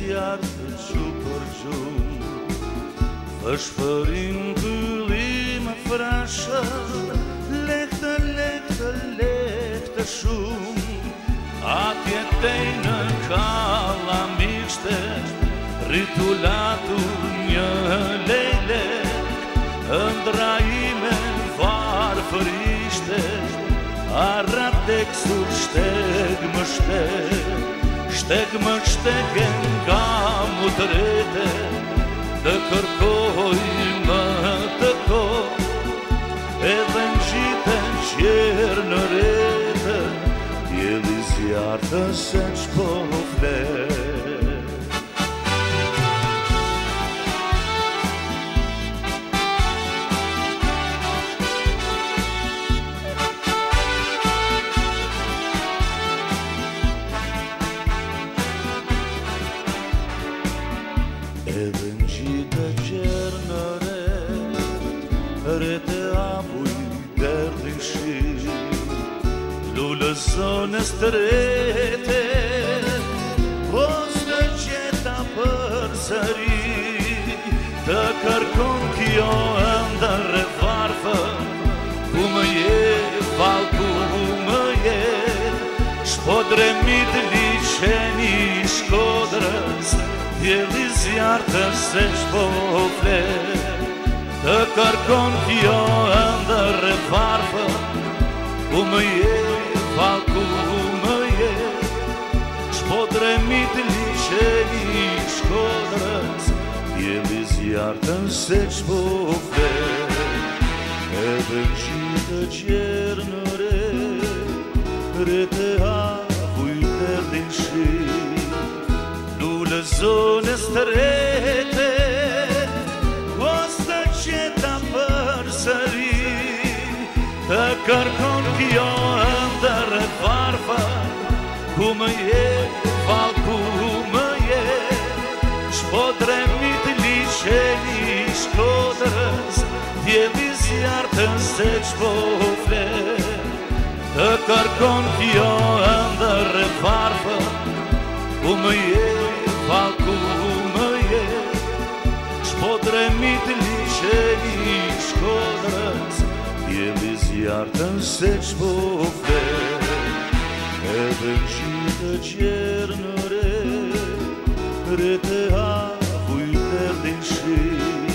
zjarë të që për gjumë, Vëshpërim pëllime frashë, lektë, lektë, lektë shumë. Atje tej në kalla mishte, ritulatur një lejle, ëndra ime varfër ishte, arrat tekstur shteg më shteg e nga mu të rete, të kërkoj më të kohë, edhe në gjitën qjerë në rete, djeli zjarë të se qpo flet. Edhe në gjitë qerë në rete apuj derdi shi, lullëzones të rete, pos të qeta për sëri, të kërkon kjo ndër e varfë, ku më je, val ku më je, shpodremit liqeni Shkodrës, djeli zjarë të se qpo flet, të kërkon kjo ndër e varfë, ku më je, val ku më je, shpodremit liqeni Shkodrës, djeli zjarë të se qpo flet, edhe në qitë qjerë në rete avuj të rdishi, lullëzones të rete, pos të qeta për sëri, të kërkon kjo ndër e varfë, ku më je, val ku më je, shpodremit liqeni Shkodrës, djeli zjarë të se qpo flet, të kërkon kjo ndër e varfë, ku më je, val ku më je, shpodremit liqeni Shkodrës, djeli zjarë të se qpo flet, edhe në qitë qjerë në rete avuj të rdishi,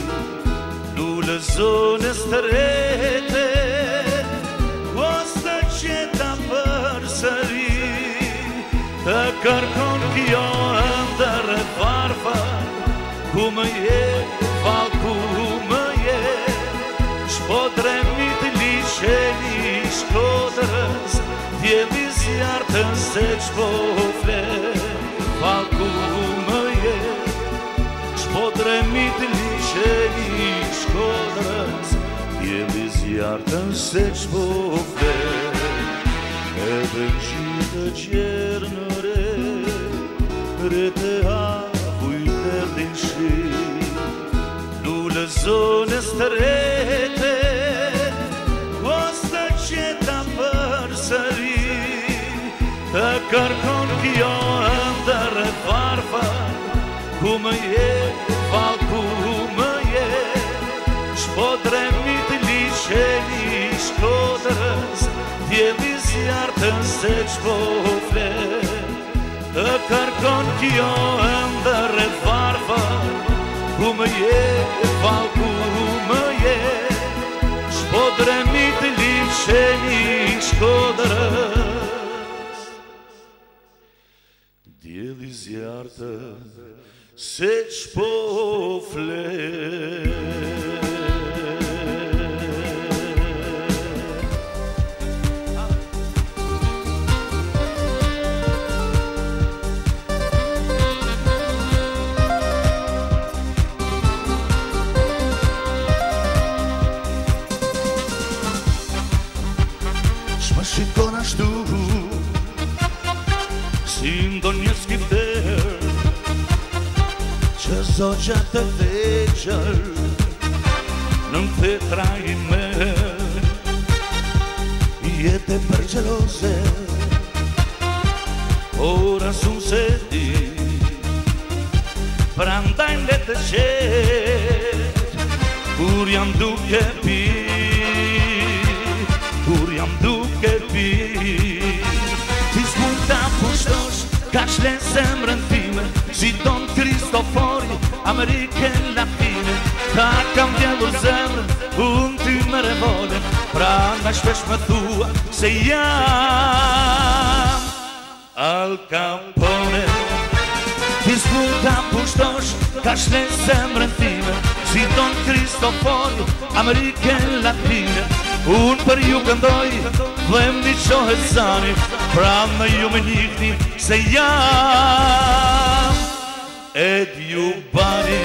lullëzones të rete, pos të qeta për sëri, të kërkon kjo ndër e varfë, ku më je, val ku më je, shpodremit liqeni Shkodrës, djeli zjarë të se qpo flet, val ku më je, shpodremit liqeni Shkodrës, djeli zjarë të se qpo flet, edhe në qitë qjerë në rete avuj të rdishi, lullëzones të rete, pos të qeta për sëri, të kërkon kjo ndër e varfë, ku më je, val ku më je, shpodremit liqeni Shkodrës, djeli zjarë të se qpo flet, të kërkon kjo ndër e varfë, ku më je, val ku më je, shpodremit liqeni Shkodrës, djeli zjarë të se qpo flet. Shikon ashtu si ndo një skifter, që zogja të veqër në fetra ime, jete për gjelose, ora sun se di prandaj le të qetë, kur jam duke pi, kur jam duke pi. Ti s'mund ta pushtosh, ka shlen zemrën time, si Don Kristofori, Amerikën Latine. Ta kam vjedhur zemrën, unë ty më revole, pra nga shpesh më thua se jam Al Capone. Ti s'mund ta pushtosh, ka shlen zemrën time, si Don Kristofori, Amerikën Latine. Unë për ju këndoj, dhem një qohet zani, pra me ju me njihni se jam Ed Jubani.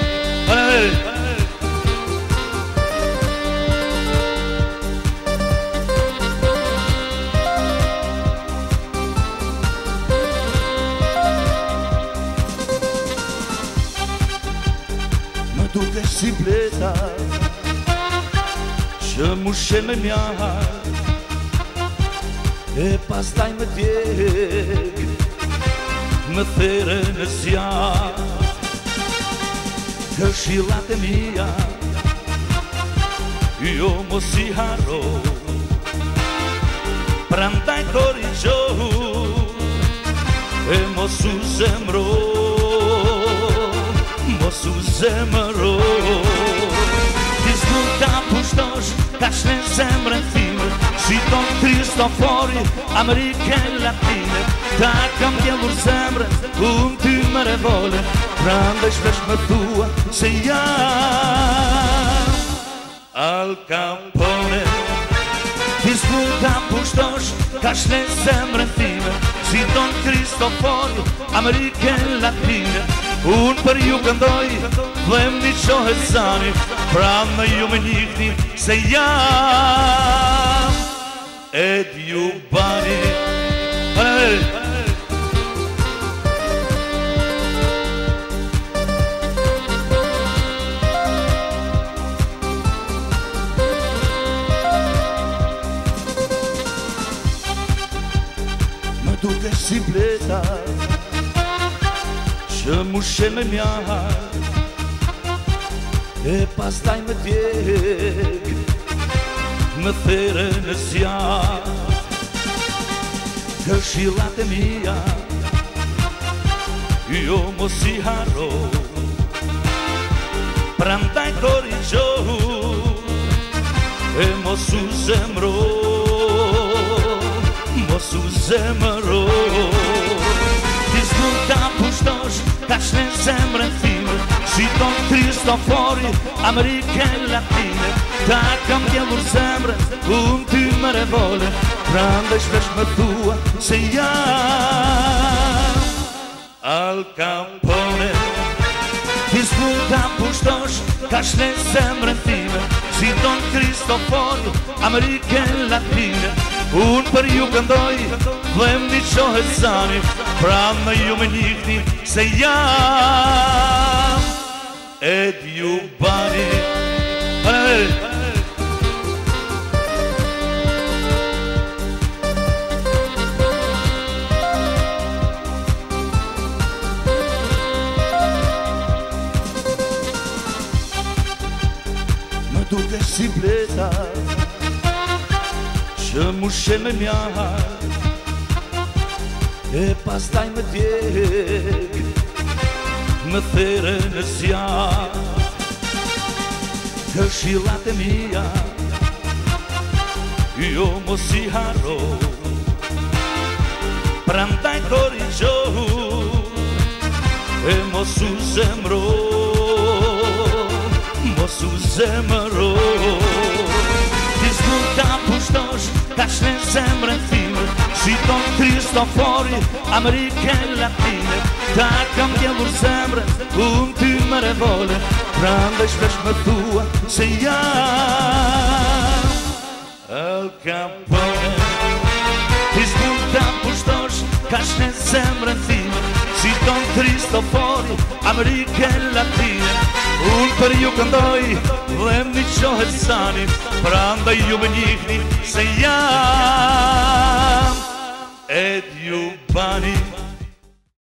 Më duke si bleta që mushe me mjaha, e pastaj më djeg, më there në zjarë. Këshillat e mia, jo mos i harro, prandaj korrigjohu, e mos u zemro, mos u zemro. Ti s'mund ta pushtosh, ka shlen zemrën time, si Don Kristofori, Amerikën Latine. Ta kam vjedhur zemrën, unë ty më revole, prandaj shpesh më thua se jam Al Capone. Ti s'mund ta pushtosh, ka shlen zemrën time, si Don Kristofori, Amerikën Latine. Unë për ju këndoj, dhem një qohet zani, pra me ju me njihni se jam Ed Jubani. Më duke si bleta që mushe me mjaha, e pastaj më djeg, më there në zjarë. Këshillat e mia, jo mos i harro, prandaj korrigjohu, e mos u zemro, mos u zemro. Ti s'mund ta pushtosh, ka shlen zemrën time, si Don Kristofori, Amerikën Latine. Ta kam vjedhur zemrën, unë ty më revole, prandaj shpesh më thua se jam Al Capone. Ti s'mund ta pushtosh, ka shlen zemrën time, si Don Kristofori, Amerikën Latine. Unë për ju këndoj, dhem një qohet zani, pra me ju me njihni se jam Ed Jubani. Më duke si bleta që mushe me mjaha, e pastaj më djeg, më there në zjarë. Këshillat e mia, jo mos i harro, prandaj korrigjohu, e mos u zemro, mos u zemro. Ti s'mund ta pushtosh, ka shlen zemrën time, si Don Kristofori, Amerikën Latine. Ta kam vjedhur zemrën, unë ty më revole, prandaj shpesh më thua se jam Al Capone. Ti s'mund ta pushtosh, ka shlen zemrën time, si Don Kristofori, Amerikën Latine. Unë për ju këndoj, dhem një qohet zani, prandaj ju me njihni se jam Ed Jubani.